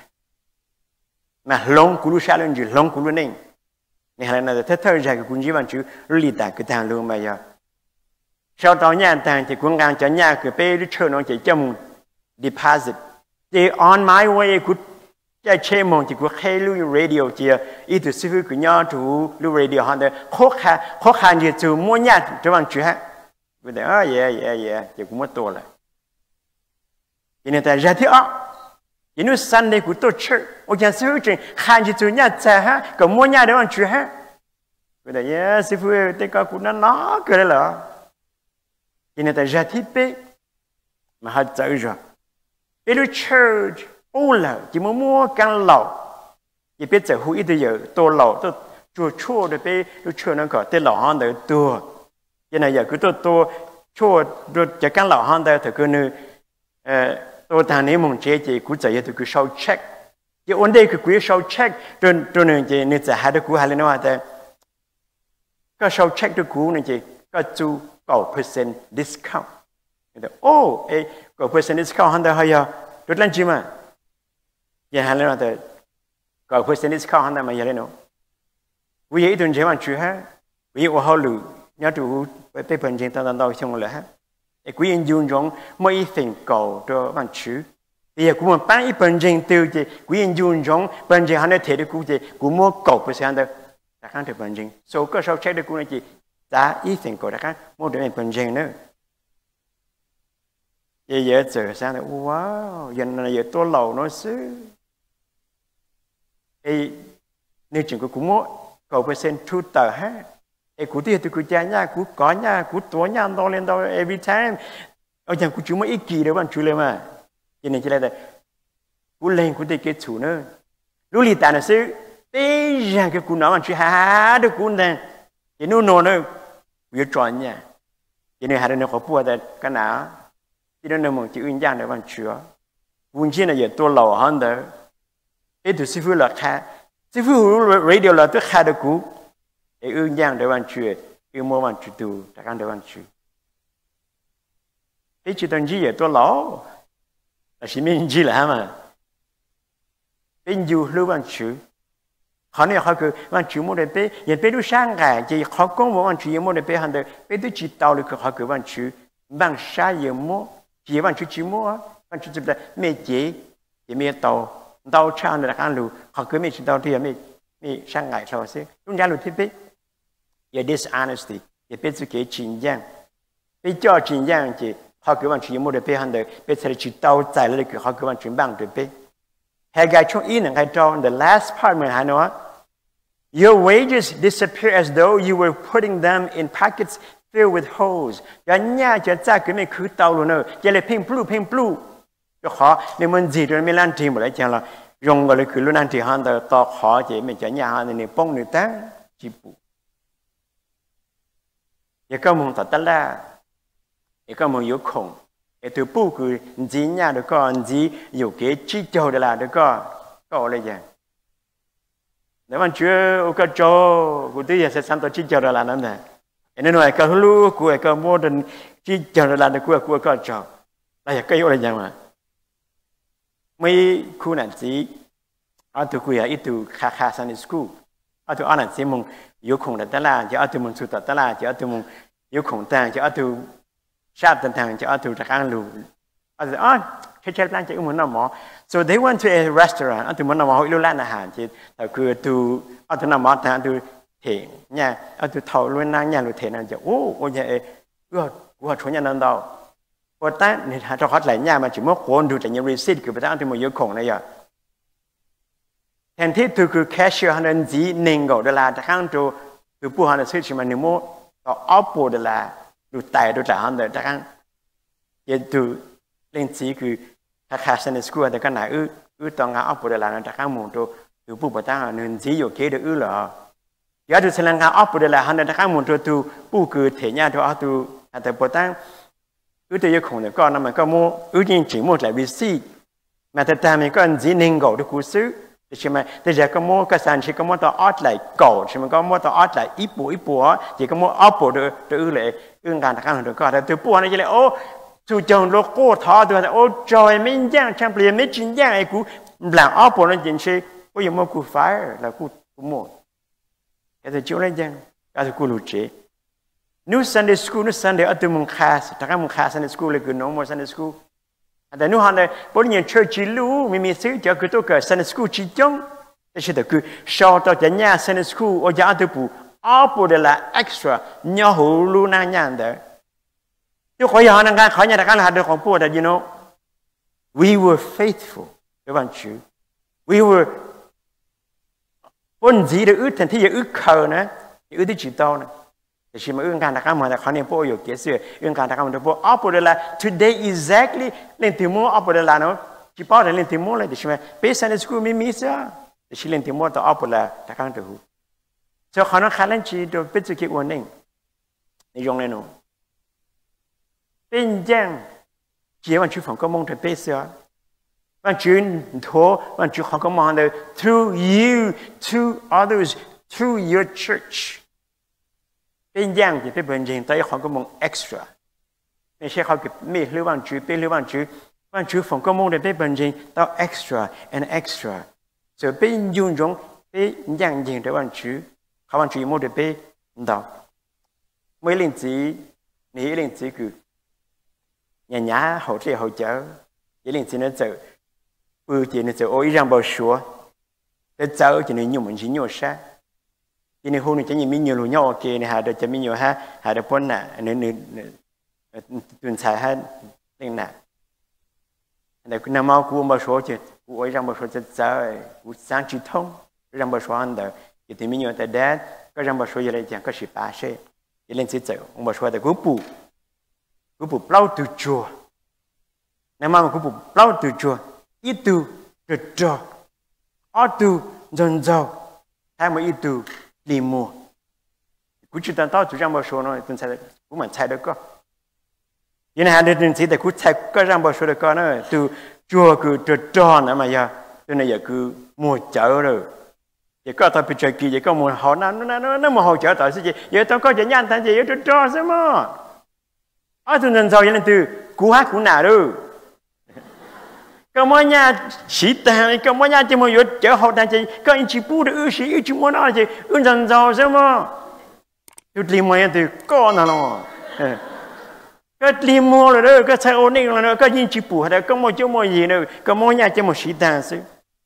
mà long cú lưu xa lên chữ long cú lưu nên này hai lần ta thế thời ra cái quân chỉ bằng chữ lưu lý tàn cái tăng lưu mà giờ sau đó nhà tàn thì quân ngang cho nhà cái bê lưu chơi nó chỉ trong deposit thì on my way good cái chế mong chỉ có khai lưu radio chỉ ít từ sư phụ của nhau chủ lưu radio họ để khó khăn gì chủ mua nhà cho bạn chủ ha bây giờ yeah chỉ cũng mấtตัวเลยทีนี้แต่จะที่อ๋อทีนี้Sundayกูตัวเชื่อโอ้ยsư phụ chính khăn gì chủ nhàจะฮะก็mua nhà để bạn chủ ha bây giờ yeah sư phụแต่ก็กูnó cái đấy làทีนี้แต่จะที่ไปmà họ chạy rồiไปดู church ô là chỉ mua căn lẩu chỉ biết giờ hủy bây giờ tô lẩu tô chua chua để biết lúc chua nó có tên lẩu hơn để tua cái này giờ cứ tô chua rồi chỉ căn lẩu hơn để thì cứ như tôi thằng này mong chế chỉ cú chạy tôi cứ sau check chỉ vấn đề cứ cú sau check tôi nên chỉ nên sẽ hai đứa cú hai lần nữa thế có sau check đứa cú nên chỉ có chú có % discount ô có % discount hắn ta hay à tôi làm gì mà giờ hai lần nữa thế có % discount hắn ta mà giờ lên nữa vì vậy tôi chỉ muốn chú ha vì vậy họ lừa nhớ chúไปเป็นจริงตอนเราช่วงเลยฮะไอ้กูยังยืนยงไม่สิ่งเก่าตัวมันชื่อแต่กูมันปั้นอีเป็นจริงตัวเจกูยังยืนยงเป็นจริงฮันเดเทกูเจกูมั่วเก่าไปเสียเดแต่ข้างเธอเป็นจริงโซ่ก็ชอบเช็คดูกูนี่จีจ้าอีสิ่งเก่าแต่ข้างมั่วเดี๋ยวเป็นจริงเนอะเยอะๆเจอเสียเดว้าวยันอะไรเยอะตัวเหล่าน้อยซื้อไอ้นี่จริงกูมั่วเก่า% ทุกต่อฮะcú tiền từ cú cha nha, cú có nha, cú tổ nha, to lên to every time. Ở chẳng cú chú mới ít kỳ đâu bạn chú lên mà. Cho nên chỉ là cú lên cú tiền kết chủ nữa. Lúc lì tàn là sư, thế rằng cái cú nói bạn chú há được cú này, chỉ nó nôn nữa, cú tròn nha. Cho nên hai đứa nó có bùa tại cái nào, chỉ nó nằm chỉ uyên giang để bạn chú. Vốn chỉ là giờ tôi lầu hơn đó. Thế từ sư phụ là khai, sư phụ radio là tôi khai được cú. Ương giang để bạn chơi, ương mua bạn chơi tu, tất cả để bạn chơi. Thế chỉ cần gì vậy tôi lỗ, là chỉ mình gì là mà. Bên du lưu bạn chơi, họ này họ cứ bạn chơi mua để bé, hiện bé du sang cái, chỉ họ cũng mua bạn chơi mua để bé hàng đời, bé du chỉ tàu được họ cứ bạn chơi, bạn sai nhiều mua, chỉ bạn chơi chỉ mua, bạn chơi chụp lại mấy chế, chỉ mấy tàu trang để các lưu, họ cứ mấy chỉ tàu thì mấy sang cái sao chứ, chúng ta lưu thiết bé. Your dishonesty, your biết cái chính giang, biết cho chính giang chỉ họ cứ bạn chỉ mua được bé hàng đời, biết sẽ chỉ tàu chạy lại cứ họ cứ bạn chuyển bằng được bé. Hay cái trong ý là cái trong the last part mình hay nói, your wages disappear as though you were putting them in packets filled with holes. Cái nhà chỉ ra cái mình cứ tàu luôn nữa, chỉ là pin blue, cho họ nên mình gì rồi mình làm gì mà lại chẳng là dùng cái cứ luôn ăn thì hàng đời to họ chỉ mình chỉ nhà hàng này bông người ta chỉ bù. Giờ có một tật là, giờ có một yếu khổng, giờ từ bố cứ gì nhà được có gì yếu cái chỉ cho được là được có lấy gì, nếu mà chưa có cho, cụ tí giờ sẽ sang tới chỉ cho được là nó này, nên nói cái lu của cái mô đun chỉ cho được là được của có cho, là giờ cái yếu là gì mà, mấy khu này chỉ, ở từ quê ít từ khá sang school, ở từ anh là chỉ mong yếu khổng là là chỉ ở từ mong sụt là chỉ ở từ mong yếu khổng tàng chỉ ở từ sát tận thằng chỉ ở từ đặc ăn lù ở từ chơi plan chỉ muốn nằm mỏ so they went to a restaurant ở từ muốn nằm mỏ hội lưu lanอาหารchỉ là cứ từ ở từ nằm mỏ thằng từ thể nhà ở từ thầu luôn năng nhà lù thể năng chỉ ô nhà của chỗ nhà năng đâu có ta nên cho họ lại nhà mà chỉ muốn quên được những receipt cứ phải ăn từ một yếu khổng này àแทนที่คือแคชเชียร์ฮันเดนจีหนึ่งก็เดลาแต่ข้างตัวคือผู้ฮันเดนซื้อชิมันนิโมต่ออัพโปเดลาดูไต่ดูแต่ฮันเดนแต่ข้างยังดูเล่นจีคือถ้าแคชเชียร์ในสกูลแต่ก็ไหนต้องงานอัพโปเดลาแต่ข้างมุมตัวดูผู้ประตั้งเงินจีอยู่เกี่ยวเหรอยาดูแสดงงานอัพโปเดลาฮันเดนแต่ข้างมุมตัวผู้คือเทียนตัวตัวแต่ประตั้งตัวยังคงเนี่ยก็นั่นมันก็มั่วจริงๆมั่วหลายวิธีแม้แต่ตามมันก็จีหนึ่งก็ดูกูซื้อใช่ไหมแต่จะก็มั่วก็สั่นใช่ก็มั่วต่ออัดไหลก่อใช่ไหมก็มั่วต่ออัดไหลอีปัวจะก็มั่วอัพปัวตัวเลยการทำงานของตัวก็แต่ตัวปัวนี่จะเลยโอ้จู่โจมโลโก้ท้อตัวแต่โอ้จอยไม่ย่างช่างเปลี่ยนไม่จริงย่างไอ้กูหลังอัพปัวนั่นจริงใช่ก็ยังมั่วกูไฟแล้วกูมั่วแต่จู่อะไรย่างก็กูรู้เจนู่น Sunday school นู่น Sunday อัตมุงคาสถ้าก็มุงคา Sunday school เลยคือ normal Sunday schoolแต่นู่นฮันเลยพอเนี่ยเชื่อจิลูมีซื้อจะคือตัวเกิด Sunday school จิจงแต่ใช่แต่คือชอบตัวจะเนี่ย Sunday school โอ้ยาตัวปูอัพเดล่า extra เนี่ยหูลูน่าเนี่ยเด้อที่ขออย่างนั้นขออย่างนั้นหาเรื่องของปูแต่ you know we were faithful 对吧主 we were ปนจีเดือดแทนที่จะอึดเขานะอึดที่จิตโตนะแต่ชิมเรื่องการทำงานแต่เขาเนี่ยพวกอยู่เกี่ยวกับเรื่องการทำงานแต่พวกอัปเดตละ today exactly เล่นติโมอัปเดตละเนาะจีป้าเล่นติโมเลยแต่ชิมเป็นสันนิษฐานมีซะแต่ชิเล่นติโมต่ออัปเดตทำงานตัวหูจะขอน้องขาเล่นจีตัวเป็นจุดเกี่ยววันนึงในยงเลยเนาะเป็นยัง chỉ bạn chú phòng có mong được bây giờ bạn chú thua bạn chú họ có mong được through you to others through your church bên giang thì bên bên tới họ có mong extraไม่ใช่เขาเก็บไม่หรือบ้านจูเป็นหรือบ้านจูphòng có mong được bên bên tao extra and extra rồi bên dùng giống bên giang gì để bạnจูเขาบ้านจูmong được bên đó mấy linh chỉ ní linh chỉ cứ nhà hỗ trợ cái linh chỉ nó chờ chỉ nó chờ ôi rằng bảo số để chờ chỉ nó nhiều mình chỉ nhiều sao chỉ nó hôm nay chỉ mình nhiều luôn nhau ok này hà được chỉ mình nhiều hà được bốn nè nên tuần sai ha nên nè để cứ nằm mau bảo số chứ ôi rằng bảo sốจะchờ sáng chỉ thông rằng bảo số anh đó thì mình nhiều tại đóก็rằng bảo số giờ này chẳng có sự ba sẽ cái linh chỉ chờ ông bảo số tại cú phụ bao từ chùa nằm mau cú phụ bao từ chùa ít từ trật trò ở từ dần dào hay mà ít từ liềm mùa cú chỉ tận tao chủ张bảo số nó tuần sai cú mình sai được có vậy này hai đứa chỉ để cú sai có rằng bảo số được có nữa từ chùa cứ trật trò nữa mà giờ từ này giờ cứ mùa chợ rồi giờ có tao bị trời kỳ giờ có mùa họ nó mùa họ chợ tại sao vậy giờ tao có chuyện nhanh thành gì trật trò sao mà ở từ dần dào vậy là từ cú hát cú nào đâu có mấy nhà sĩ tàng có mấy nhà chỉ một chút chở họ đang chỉ có anh chỉ bu được sĩ chỉ muốn nói gì dần dào sao mà tôi tìm mấy từ con nào cái tìm mua rồi đó cái xe ổn định rồi đó cái anh chỉ bu hay có một chỗ một gì nữa có mấy nhà chỉ một sĩ tàng chứ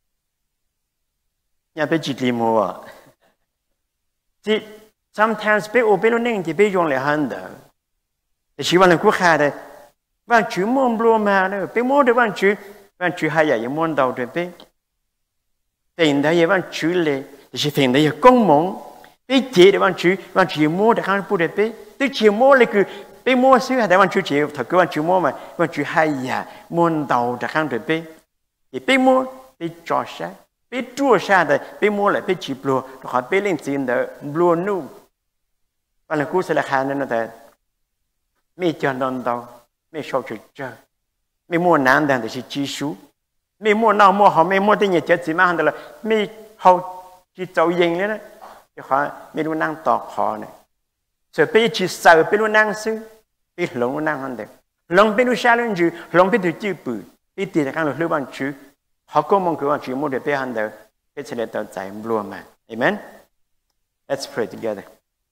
nhà bị chỉ tìm mua thì sometimes bị ổn định nên thì bị dùng lại hơn đó thì chỉ vào là quốc gia đây bạn chú muốn mua mà nữa bị mua được bạn chú hay là muốn đầu được biết tiền đấy bạn chú lệ thì tiền đấy công mong biết chỉ để bạn chú mua để khang được biết tức chỉ mua là cứ biết mua xíu để bạn chú chỉ thật cứ bạn chú mua mà bạn chú hay là muốn đầu để khang được biết thì biết mua biết cho sát biết chua sát đấy biết mua lại biết chỉ mua họ biết lên tiền đấy mua nu bạn là cú sẽ là khang nên là thế mấy cho non đầu mấy sau chuyện chơi mấy mua nán đàn thì chỉ số mấy mua nào mua họ mấy mua cái gì chết chỉ mà hàng là mấy họ chỉ trâu yên đấy đấy họ mấy luôn năng tọt họ này rồi bây chỉ sợ bây luôn năng sư bây lồng luôn năng hơn đấy lồng bây luôn xa lên chứ lồng bây từ chữ bự bây tiền là các lực ban chữ họ có mong cứ ban chữ mua để bây hàng đấy bây giờ là tao giải luôn mà amen let's pray together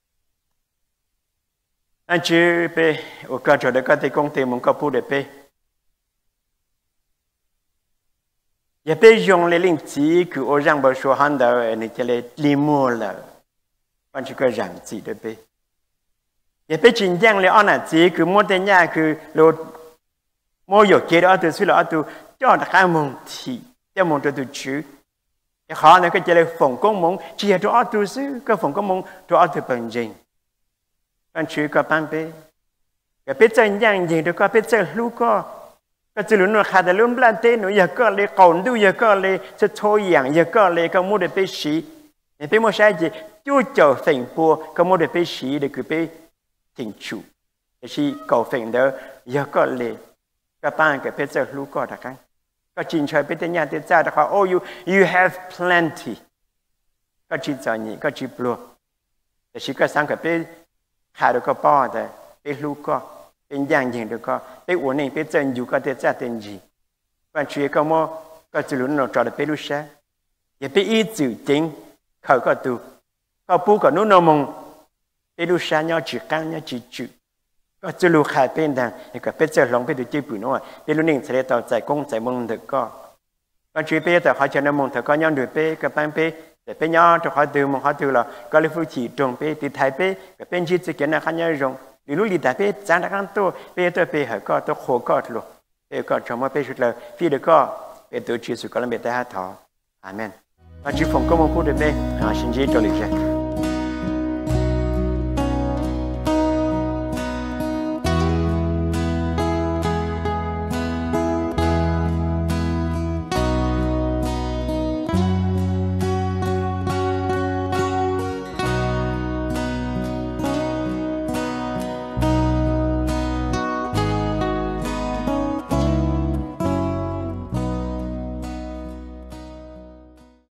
anh chị bé ở cả chỗ đó có thể công ty muốn có phụ để bé giờ bé dùng lấy linh chỉ cứ ở trong bảo số hàng đầu này chỉ là limo là anh chị có rằng gì để bé giờ bé chính rằng là anh chỉ cứ mua tiền nhà cứ lột mua nhiều cái đó từ xưa là từ cho nó khai mong thì cho mong cho từ chữ họ này cái chỉ là phòng công mong chỉ là cho từ xưa cái phòng công mong cho từ bên trên anh chú có bạn bè, cái biết chân dạng gì đó có biết chân lúc có chỉ luôn nó khai được luôn plan tên nó giờ có lấy còn đâu giờ có lấy sẽ thôi dạng giờ có lấy có mua được biết gì, để biết mua sai gì, chú chờ thành phố có mua được biết gì để cứ biết thành chủ, để khi cầu thành đó giờ có lấy các bạn cái biết chân lúc đó cái, có chính chơi biết tên nhà tên gia đó họ oh you have plenty, có chỉ cho nhỉ có chỉ bùa, để khi có sang cái biết khai được có bao đấy, biết lúc có, biết dạng gì được có, biết ổn định biết chân dù có thể trả tiền gì, bạn chuyện có mua có chỉ luôn nó cho được biết lúc sáng,也biết ý chữ chính, khởi có tu, có bố có nút mong, biết lúc sáng nhau chỉ căng nhau chỉ chữ, có chỉ lúc khai bên đằng, thì có biết chân lòng biết được chữ bự nữa, biết lúc này sẽ tạo giải công giải mong được có, bạn chuyện biết tại họ cho nó mong thật có nhau được biết, các bạn biết để bên nhau cho họ từ là có lẽ phụ chỉ trồng bé từ thái bé cái bên chỉ cái nào khác nhau rong đi lúc đi thái bé chẳng là khác to bé họ có to khổ có luôn bé có trong mà bé chút là phi được có bé tự chịu sự có làm bé ta thọ amen và chỉ phòng có một phút để bé xin chỉ cho lịch sử